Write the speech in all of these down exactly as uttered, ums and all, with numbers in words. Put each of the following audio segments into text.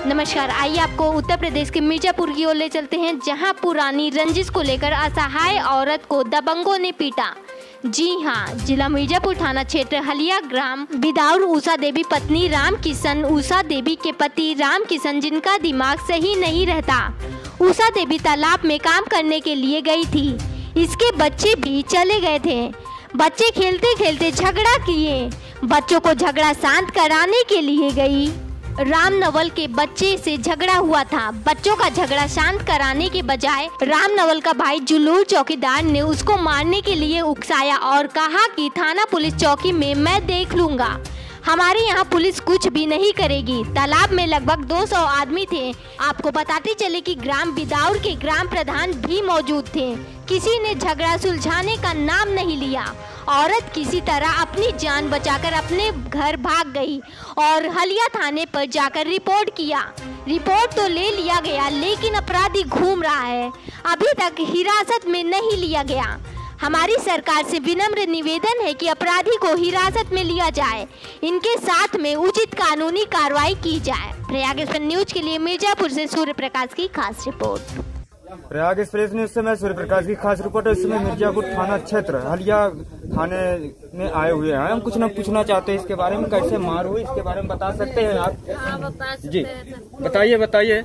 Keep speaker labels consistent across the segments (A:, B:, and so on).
A: नमस्कार, आइए आपको उत्तर प्रदेश के मिर्जापुर की ओर ले चलते हैं, जहां पुरानी रंजिश को लेकर असहाय औरत को दबंगों ने पीटा। जी हां, जिला मिर्जापुर थाना क्षेत्र हलिया ग्राम बिदाउर उषा देवी पत्नी राम किशन उषा देवी के पति राम किशन, जिनका दिमाग सही नहीं रहता। उषा देवी तालाब में काम करने के लिए गई थी। इसके बच्चे भी चले गए थे। बच्चे खेलते खेलते झगड़ा किए। बच्चों को झगड़ा शांत कराने के लिए गई। राम नवल के बच्चे से झगड़ा हुआ था। बच्चों का झगड़ा शांत कराने के बजाय राम नवल का भाई जुलूर चौकीदार ने उसको मारने के लिए उकसाया और कहा कि थाना पुलिस चौकी में मैं देख लूंगा, हमारे यहाँ पुलिस कुछ भी नहीं करेगी। तालाब में लगभग दो सौ आदमी थे। आपको बताते चले कि ग्राम बिदाउर के ग्राम प्रधान भी मौजूद थे। किसी ने झगड़ा सुलझाने का नाम नहीं लिया। औरत किसी तरह अपनी जान बचाकर अपने घर भाग गई और हलिया थाने पर जाकर रिपोर्ट किया। रिपोर्ट तो ले लिया गया, लेकिन अपराधी घूम रहा है, अभी तक हिरासत में नहीं लिया गया। हमारी सरकार से विनम्र निवेदन है कि अपराधी को हिरासत में लिया जाए, इनके साथ में उचित कानूनी कार्रवाई की जाए। प्रयाग एक्सप्रेस न्यूज के लिए मिर्जापुर से सूर्य प्रकाश की खास रिपोर्ट।
B: प्रयाग एक्सप्रेस न्यूज से मैं सूर्य प्रकाश की खास रिपोर्ट है। इस समय मिर्जापुर थाना क्षेत्र हलिया थाने में आए हुए हैं। हम कुछ न पूछना चाहते हैं इसके बारे में, कैसे मार हुई इसके बारे में बता सकते हैं आप?
C: हाँ, बता सकते
B: जी
C: हैं।
B: बताइए बताइए।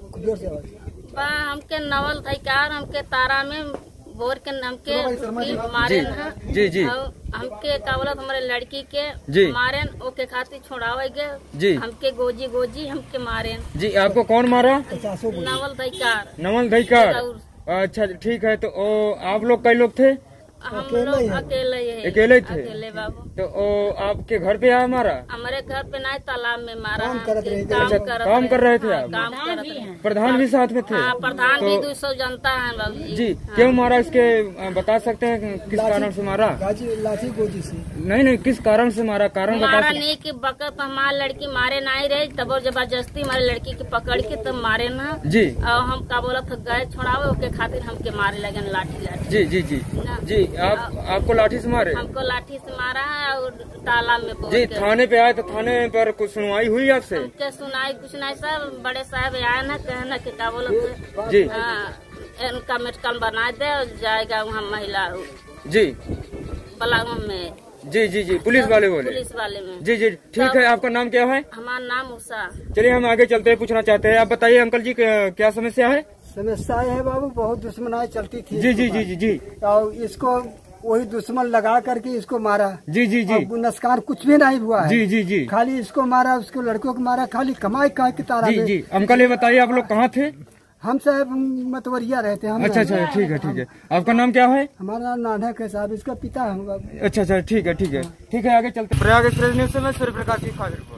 C: हमके नवल अधिकार हमके तारा में बोर के हमके मारे न
B: जी जी
C: हमके का बोलत हमारे लड़की के
B: जी
C: मारे ओके खातिर छोड़ावे गए
B: जी।
C: हमके गोजी गोजी हमके मारे
B: जी। आपको कौन मारा?
C: नवल अधिकार
B: नवल अधिकार। अच्छा ठीक है। तो ओ, आप लोग कई लोग थे?
C: हम लोग अकेले ही
B: अकेले थे?
C: अकेले बाबू।
B: तो ओ, आपके घर पे आया मारा?
C: हमारे घर पे नहीं, तालाब में मारा।
B: काम कर रहे थे? अच्छा, काम कर रहे थे आप?
C: काम कर रहे थे।
B: प्रधान भी साथ में थे?
C: हाँ, प्रधान भी दो सौ जनता है बाबू जी।
B: जी क्यों मारा इसके बता सकते हैं? किस कारण से मारा?
D: लाठी गोजी से।
B: नहीं नहीं, किस कारण से मारा? कारण बता
C: मारा नहीं कि बकत हमारी लड़की मारे नहीं रहे, तब जबरदस्ती हमारी लड़की की पकड़ के तब मारे ना
B: जी।
C: और हम का बोला था गए छोड़ावे ओके खातिर हमके मारे लगे लाठी लाठी।
B: जी जी जी जी। आप आपको लाठी से मारे?
C: हमको लाठी से मारा है और तालाब में बोल
B: जी।
C: के।
B: थाने पे आए तो थाने पर कुछ सुनवाई हुई आपसे?
C: हमके सुनाई कुछ नहीं, सब बड़े साहब आए ना कहना कि का बोला
B: जी
C: इनका मेडिकल बना दे और जाएगा वहाँ महिला
B: जी
C: ब्लॉक में।
B: जी जी जी। पुलिस वाले बोले?
C: पुलिस वाले में।
B: जी जी ठीक है। आपका नाम क्या है?
C: हमारा नाम उषा।
B: चलिए हम आगे चलते हैं, पूछना चाहते हैं। आप बताइए अंकल जी क्या समस्या है?
D: समस्या है बाबू, बहुत दुश्मनाई चलती थी।
B: जी जी जी जी जी।
D: और इसको वही दुश्मन लगा करके इसको मारा।
B: जी जी जी।
D: नुकसान कुछ भी नहीं हुआ है।
B: जी जी जी।
D: खाली इसको मारा, उसको लड़कों को मारा, खाली कमाई का की तारा
B: जी जी। अंकल ये बताइए आप लोग कहाँ थे?
D: हम साहब मतवरिया रहते हैं।
B: अच्छा अच्छा ठीक है ठीक है। आपका नाम क्या है?
D: हमारा नाम नानक है साहब, इसका पिता हम।
B: अच्छा अच्छा ठीक है ठीक है ठीक है। आगे चलते। प्रयाग एक्सप्रेस न्यूज से मैं सूर्य प्रकाश की खास रिपोर्ट।